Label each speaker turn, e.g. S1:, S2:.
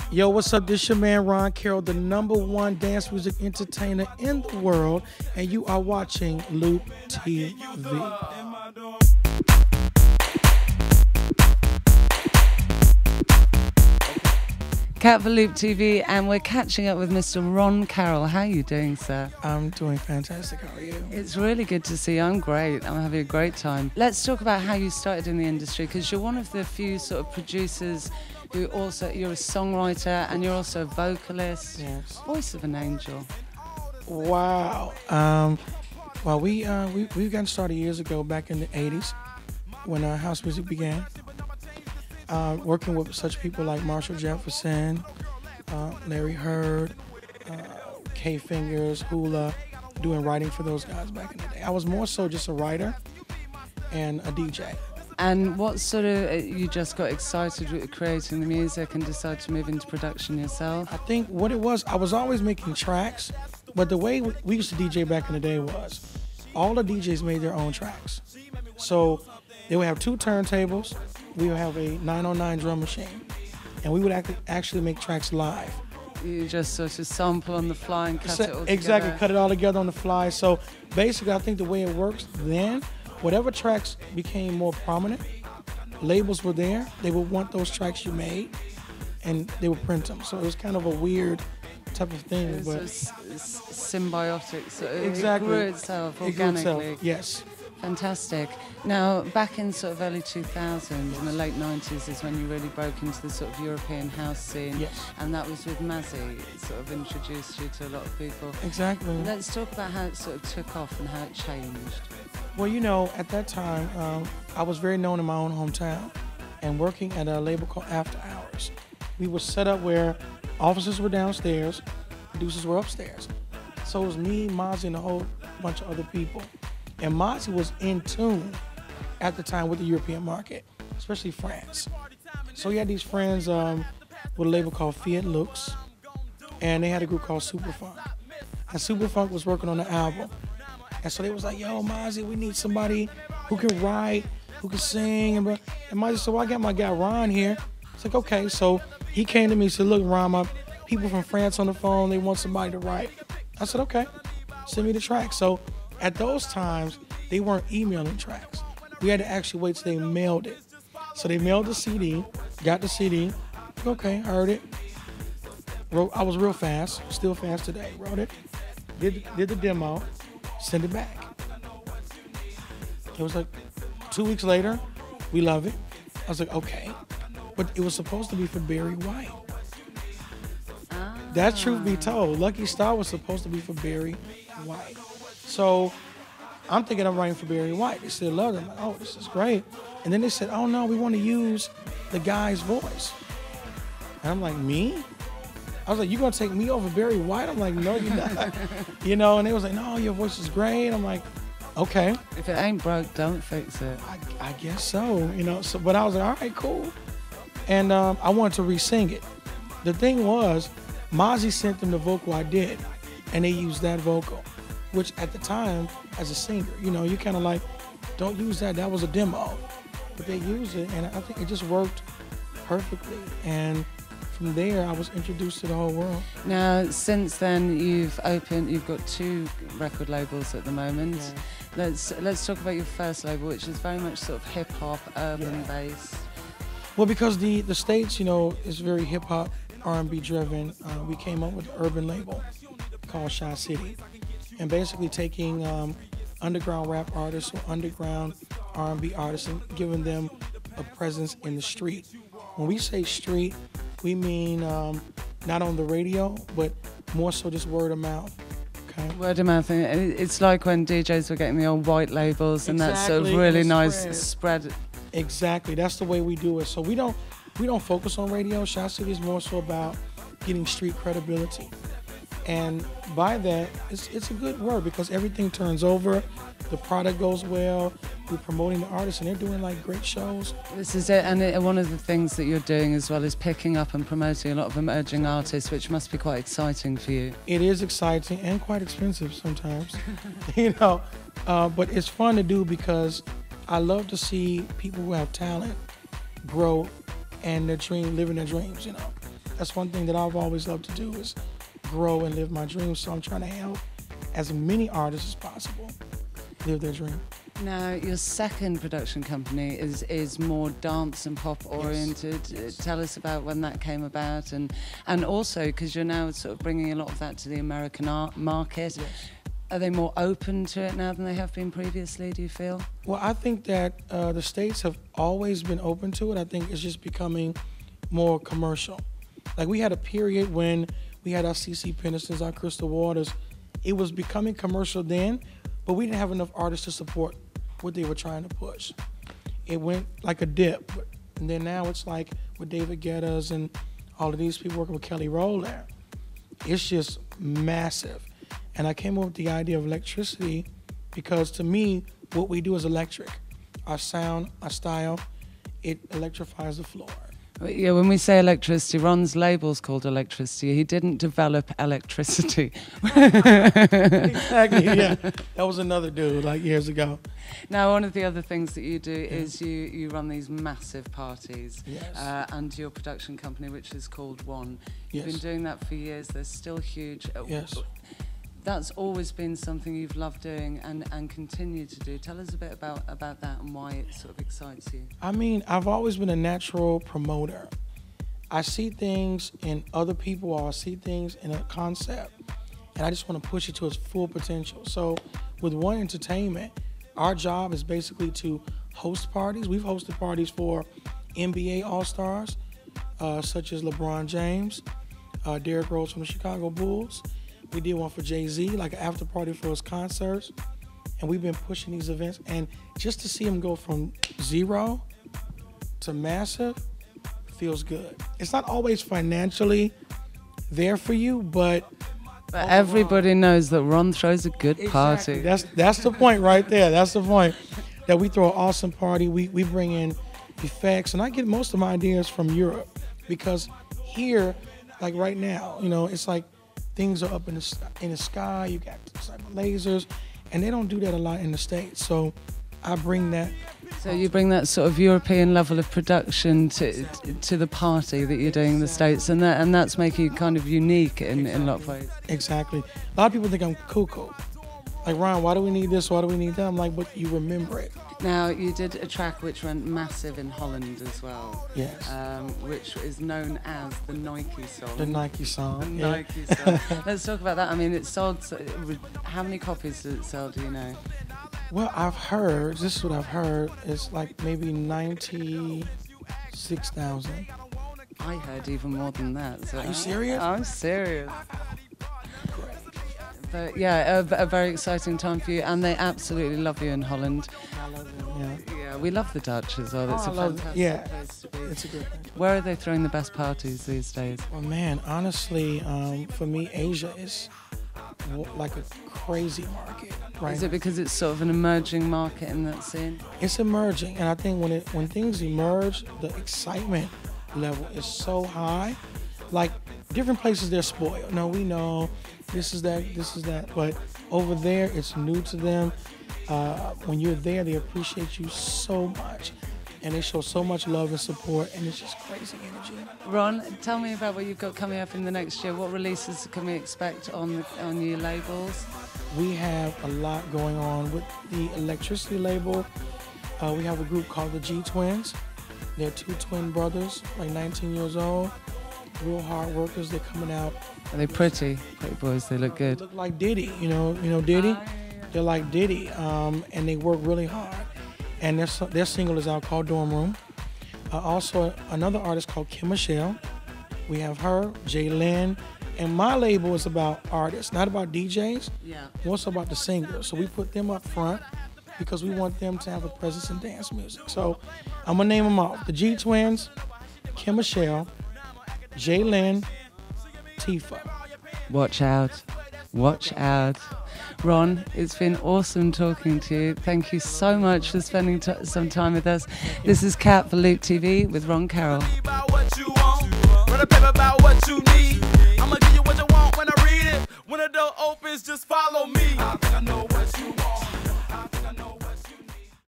S1: Yo, what's up? This your man Ron Carroll, the #1 dance music entertainer in the world, and you are watching Loop TV.
S2: Cat for Loop TV, and we're catching up with Mr. Ron Carroll. How are you doing, sir?
S1: I'm doing fantastic. How are you?
S2: It's really good to see you. I'm great. I'm having a great time. Let's talk about how you started in the industry, because you're one of the few sort of producers who also, you're a songwriter and you're also a vocalist.
S1: Yes.
S2: Voice of an angel.
S1: Wow. Well, we got started years ago, back in the '80s, when house music began. Working with such people like Marshall Jefferson, Larry Heard, K Fingers, Hula, doing writing for those guys back in the day. I was more so just a writer and a DJ.
S2: And what sort of, you just got excited with creating the music and decided to move into production yourself?
S1: I think what it was, I was always making tracks, but the way we used to DJ back in the day was all the DJs made their own tracks. So they would have 2 turntables, we would have a 909 drum machine, and we would actually make tracks live.
S2: You just sort of sample on the fly and cut it all
S1: Exactly,
S2: together.
S1: cut it all together on the fly. So basically, I think the way it works then, whatever tracks became more prominent, labels were there, they would want those tracks you made, and they would print them. So it was kind of a weird type of thing.
S2: It
S1: but
S2: was symbiotic, so
S1: exactly.
S2: it grew itself
S1: It grew
S2: organically.
S1: itself, yes.
S2: Fantastic. Now, back in sort of early 2000s, in the late 90s is when you really broke into the sort of European house scene.
S1: Yes.
S2: And that was with Mazzy. It sort of introduced you to a lot of people.
S1: Exactly.
S2: Let's talk about how it sort of took off and how it changed.
S1: Well, you know, at that time, I was very known in my own hometown and working at a label called After Hours. We were set up where officers were downstairs, producers were upstairs. So it was me, Mozzie, and a whole bunch of other people. And Mozzie was in tune at the time with the European market, especially France. So he had these friends with a label called Fiat Lux, and they had a group called Superfunk. And Superfunk was working on the album. And so they was like, yo, Mozzie, we need somebody who can write, who can sing. And Mozzie said, well, I got my guy Ron here. It's like, okay. So he came to me and said, look, Ron, my people from France on the phone, they want somebody to write. I said, okay, send me the track. So at those times, they weren't emailing tracks. We had to actually wait till they mailed it. So they mailed the CD, got the CD, okay, heard it. I was real fast, still fast today. Wrote it, did the demo, sent it back. It was like 2 weeks later, we love it. I was like, okay. But it was supposed to be for Barry White. That truth be told, Lucky Star was supposed to be for Barry White. So I'm thinking I'm writing for Barry White. They still love it. I'm like, oh, this is great. And then they said, oh no, we want to use the guy's voice. And I'm like, me? I was like, you gonna take me over Barry White? I'm like, no, you're not. You know, and they was like, no, your voice is great. I'm like, okay.
S2: If it ain't broke, don't fix it.
S1: I guess so, you know. So, but I was like, all right, cool. And I wanted to re-sing it. The thing was, Mozzie sent them the vocal I did, and they used that vocal, which at the time, as a singer, you know, you kind of like, don't use that. That was a demo. But they used it, and I think it just worked perfectly. And from there, I was introduced to the whole world.
S2: Now, since then, you've got 2 record labels at the moment. Yeah. Let's talk about your first label, which is very much sort of hip-hop, urban based.
S1: Well, because the States, you know, is very hip-hop, R&B driven, we came up with an urban label called Shy City. And basically taking underground rap artists or underground R&B artists and giving them a presence in the street. When we say street, we mean not on the radio, but more so just word of mouth. Okay?
S2: Word of mouth. It's like when DJs were getting the old white labels, and that sort of really nice spread.
S1: Exactly, that's the way we do it. So we don't focus on radio. Shy City is more so about getting street credibility. And by that, it's a good word because everything turns over, the product goes well, we're promoting the artists, and they're doing like great shows.
S2: This is it, and one of the things that you're doing as well is picking up and promoting a lot of emerging artists, which must be quite exciting for you.
S1: It is exciting and quite expensive sometimes, you know, but it's fun to do because I love to see people who have talent grow and living their dreams, you know. That's one thing that I've always loved to do is grow and live my dreams. So I'm trying to help as many artists as possible live their dream.
S2: Now, your second production company is more dance and pop oriented.
S1: Yes.
S2: Tell us about when that came about, and also because you're now sort of bringing a lot of that to the American art market.
S1: Yes.
S2: Are they more open to it now than they have been previously, do you feel?
S1: Well, I think that the States have always been open to it. I think it's just becoming more commercial. Like, we had a period when we had our CeCe Penistons, our Crystal Waters. It was becoming commercial then, but we didn't have enough artists to support what they were trying to push. It went like a dip, and then now it's like with David Guetta and all of these people working with Kelly Rowland. It's just massive. And I came up with the idea of electricity because, to me, what we do is electric. Our sound, our style, it electrifies the floor.
S2: Yeah, when we say electricity, Ron's label's called Electricity. He didn't develop electricity.
S1: Exactly, yeah. That was another dude, like, years ago.
S2: Now, one of the other things that you do is you run these massive parties under your production company, which is called One. You've been doing that for years. They're still huge.
S1: Yes.
S2: That's always been something you've loved doing and continue to do. Tell us a bit about that and why it sort of excites you.
S1: I mean, I've always been a natural promoter. I see things in other people, or I see things in a concept, and I just want to push it to its full potential. So with One Entertainment, our job is basically to host parties. We've hosted parties for NBA All-Stars, such as LeBron James, Derrick Rose from the Chicago Bulls. We did one for Jay-Z, like an after party for his concerts. And we've been pushing these events. And just to see him go from zero to massive feels good. It's not always financially there for you, but
S2: everybody knows that Ron throws a good party.
S1: Exactly. That's the point right there. That's the point. That we throw an awesome party. We bring in effects. And I get most of my ideas from Europe. Because here, like right now, you know, it's like, things are up in the sky, you got lasers, and they don't do that a lot in the States. So I bring that.
S2: So you bring that sort of European level of production to the party that you're doing in the States, and that's making you kind of unique in a lot of ways.
S1: Exactly. A lot of people think I'm cuckoo. Like, Ron, why do we need this? Why do we need that? I'm like, but you remember it.
S2: Now, you did a track which went massive in Holland as well.
S1: Yes.
S2: Which is known as the Nike song.
S1: The Nike song.
S2: The Nike song. Let's talk about that. I mean, it sold, how many copies did it sell, do you know?
S1: Well, I've heard, this is what I've heard, it's like maybe 96,000.
S2: I heard even more than that. So
S1: Are you serious?
S2: I'm serious. But yeah, a very exciting time for you, and they absolutely love you in Holland.
S1: I love them,
S2: Yeah, we love the Dutch as well. It's a fantastic place to be.
S1: It's a good thing.
S2: Where are they throwing the best parties these days?
S1: Well, man, honestly, for me, Asia is like a crazy market. Right?
S2: Is it because it's sort of an emerging market in that scene?
S1: It's emerging, and I think when things emerge, the excitement level is so high. Like, different places, they're spoiled. No, we know this is that, but over there, it's new to them. When you're there, they appreciate you so much, and they show so much love and support, and it's just crazy energy.
S2: Ron, tell me about what you've got coming up in the next year. What releases can we expect on your labels?
S1: We have a lot going on with the Electricity label. We have a group called the G Twins. They're two twin brothers, like 19 years old. Real hard workers. They're coming out.
S2: Are they pretty? Pretty boys, they look good.
S1: They look like Diddy, you know Diddy? They're like Diddy, and they work really hard. And their single is out called Dorm Room. Also, another artist called Kim Michelle. We have her, Jay Lynn. And my label is about artists, not about DJs.
S2: Yeah.
S1: Also about the singers. So we put them up front because we want them to have a presence in dance music. So I'm going to name them off. The G Twins, Kim Michelle, Jay Lynn, Tifa.
S2: Watch out. Watch out. Ron, it's been awesome talking to you. Thank you so much for spending some time with us. This is Kat for Loop TV with Ron Carroll.
S3: Run a paper about what you need. I'ma give you what you want when I read it. When the door opens, just follow me. I know what you want.